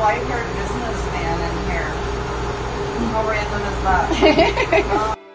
white-haired businessman in here. How random is that?